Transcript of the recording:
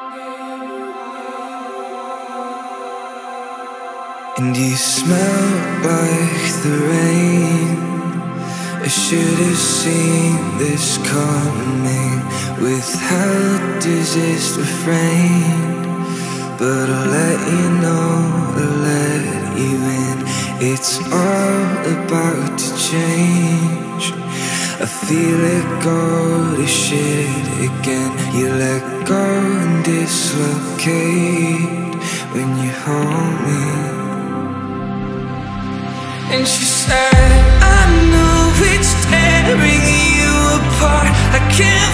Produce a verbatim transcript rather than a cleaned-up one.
And you smell like the rain. I should have seen this coming. Withheld, desist, refrain. But I'll let you know, I'll let you in. It's all about to change. I feel it go to shit again. You let go and dislocate when you hold me. And she said, I know it's tearing you apart. I can't